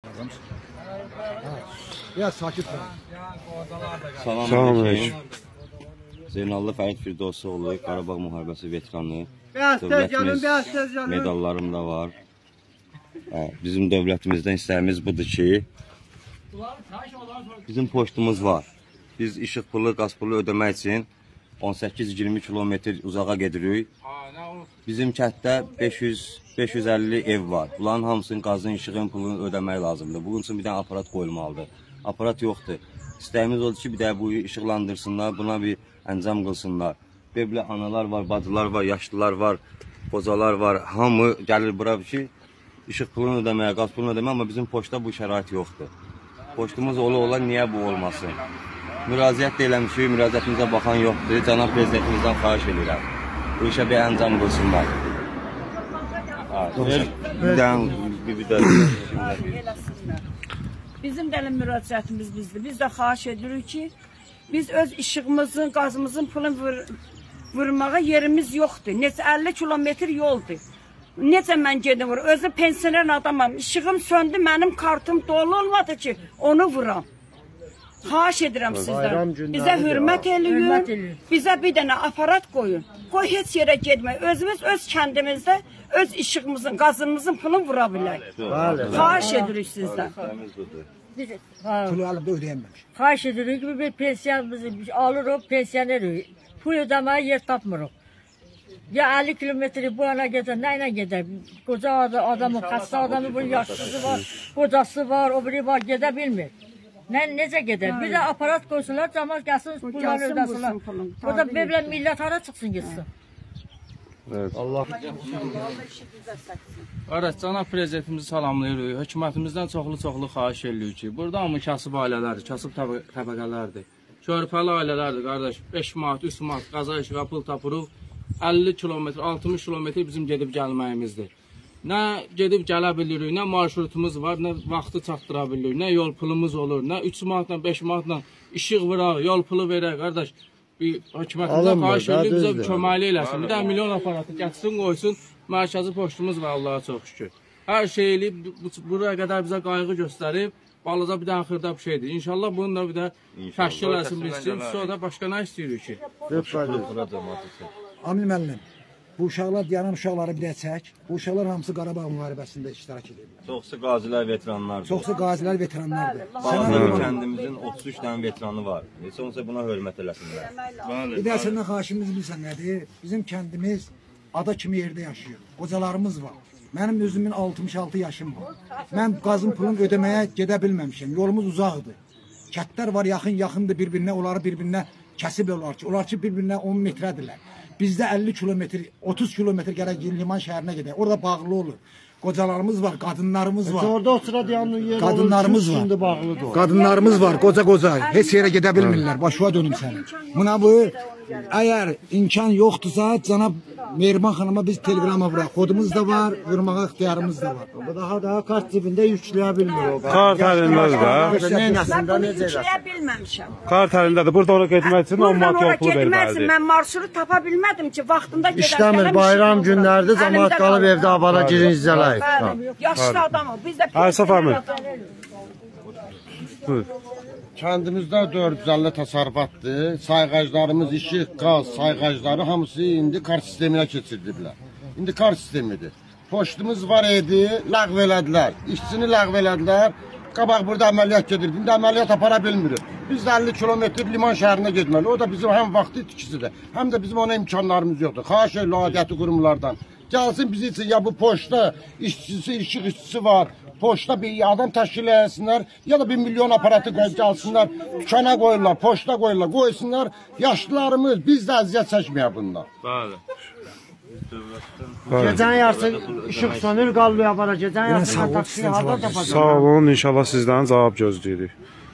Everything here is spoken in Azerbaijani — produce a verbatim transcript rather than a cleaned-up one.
Ya sakit ol. Salam aleyküm. Zeynallı Fərid Firdovsoğlu, Qarabağ müharibəsi veteranı. Dövlətimiz medallarım da var. Bizim dövlətimizdən istəyimiz budur ki, bizim poçtumuz var. Biz işıq pulu, qaz pulu ödəmək üçün on səkkiz iyirmi kilometr uzağa gedirik. Bizim kənddə beş yüz beş yüz əlli ev var. Bunların hamısının qazın, işığın pulunu ödəmək lazımdır. Bunun üçün bir dənə aparat qoyulmalıdır. Aparat yoxdur. İstəyimiz odur ki, bir də bu işıqlandırsınlar, buna bir əncam qılsınlar. Belə analar var, bacılar var, yaşlılar var, qocalar var. Hamı gəlir bura ki, işıq pulunu ödəməyə, qaz pulunu ödəməyə, amma bizim poçta bu şərait yoxdur. Poçtumuz ola ola niyə bu olmasın? Müraciət də eləmişik, müraciətimizə baxan yoxdur. Cənab Prezidentimizdən xahiş edirəm. Bu işə bir əncam qılsınlar. Bir də bizim də müraciətimiz bizdir. Biz də xahiş edirik ki, biz öz işığımızın, qazımızın pulunu vur, vurmağa yerimiz yoxdur. Neçə əlli kilometr yoldur. Necə mən gedim vur? Özü pensioner adamam. İşığım söndü, mənim kartım dolu olmadı ki, onu vuram. Xahiş edirəm sizdən. Bizə hörmət eləyin, bizə bir dənə aparat qoyun. Qoy heç yerə getmək. Özümüz öz kəndimizdə öz işığımızın, qazımızın pulunu vura bilək. Xahiş edirik sizdən. Pulu alıp da ödeyemmemiş. Xahiş edirik ki, bir pensiyamızı alırıq, pensiyonerik. Pul ödəməyə yer tapmırıq. Ya əlli kilometri bu yana gedər, nə ilə gedər? Qoca adamın, xəstə adamı, bunun yaşlısı var, qocası var, o biri var, gedə bilmir. Nə, necə gedər? Bir də aparat qoysunlar, cəmat gəlsin, pulları ödəsinlər. O da belə millət hara çıxsın, gitsin. Evet. Allah. Evet, cənab prezidentimizi salamlayırıq. Hökumətimizdən çoxlu-çoxlu xahiş edirik ki, burada hamı kasıb ailələrdir, kasıb təbəqələrdir. Körpəli ailələrdir, qardaş. beş manat, üç manat qaza işığa pul tapırıq. əlli kilometr, altmış kilometr bizim gedib gəlməyimizdir. Nə gedib gələ bilirik, nə marşrutumuz var, nə vaxtı çatdıra bilirik, nə yol pulumuz olur, nə üç manatla, beş manatla işıq vuraq, yol pulu verək, qardaş. Bir hökumətimizə xahiş edirik, bizə bir köməkli eləsin. Bir də milyon aparatı gətirsin, qoysun, mərkəzi poçtumuz var, Allah'a çox şükür. Hər şey eləyib, buraya qədər bizə qayğı göstərib, balaca bir də xırda bir şeydir. İnşallah bunu da bir də təşkil eləsin bilsin, sonra başqa nə istəyirik ki? Amin müəllim, bu uşaqlar, yanan uşaqları bir də çək. Bu uşaqlar hamısı Qarabağ müharibəsində iştirak edirlər. Çoxsu qazilər, veteranlardır. Çoxsu qazilər, veteranlardır. Bizim kəndimizin otuz üç dənə veteranı var. Heç olmasa buna hörmət eləsinlər. Bir də səndən xahişimiz bilsən nədir? Bizim kəndimiz ada kimi yerdə yaşayır. Qocalarımız var. Mənim özümün altmış altı yaşım var. Mən qazın pulunu ödəməyə gedə bilməmişim. Yolumuz uzaqdır. Kətlər var, yaxın-yaxındır bir-birinə, onları bir-birinə kəsib olar ki, onlar ki bir-birinə on metrədirlər. Bizdə əlli kilometr, otuz kilometr gərək liman şəhərinə gedək. Orada bağlı olur. Qocalarımız var, qadınlarımız var. Orada otura dayanlı yer qadınlarımız var. Bağlıdır. Qadınlarımız var, qoca-qoca. Heç yerə gedə bilmirlər. Başına dönüm səni. Buna bu, əgər imkan yoxdursa, cənab Mehriban xanıma biz telegrama vuraq. Kodumuz da var, vurmağa ixtiyarımız da var. Bu daha daha kart cibində yükləyə bilmir o. Kart əlindədir də. Mən bunu yükləyə bilməmişəm. Kart əlindədir. Burada ora getmək üçün on manat yol pulu verməlidir. Mən marşrutu tapa bilmədim ki, vaxtında gedər. İşləmir, bayram günlərdə cəmaət qalıb evdə abala girin izləyək. Yaşlı adamı, biz də... Aysaf Əmir. Buyur. Kəndimizdə dörd yüz əlli təsərrüfatdır. Sayğaclarımız, işıq, qaz, sayğacları hamısı indi kart sisteminə keçirdiblər. İndi kart sistemidir. Poçtumuz var idi, ləğv elədilər. İşçini ləğv elədilər. Qabaq burada əməliyyat gedirdi. İndi əməliyyat apara bilmirik. Biz də əlli kilometr liman şəhərinə getməli. O da bizim həm vaxtı itkisidir. Həm də bizim ona imkanlarımız yoxdur. Xahiş edirəm aidiyyəti qurumlardan. Gəlsin bizi üçün ya bu poçta işçisi, işıq işçisi var. Poçta bir adam təşkil etsinlər, ya da bir milyon aparatı gəlsinlər, dükana qoyurlar, poçta qoyurlar, qoysunlar. Yaşlılarımız, biz də əziyyət çəkməyək bundan. Bəli. Gecən yarısı işıq sönür, qalıyor abara. Gecən yarısı taksiyi harda tapacaq? Sağ olun, inşallah sizdən cavab gözləyirik.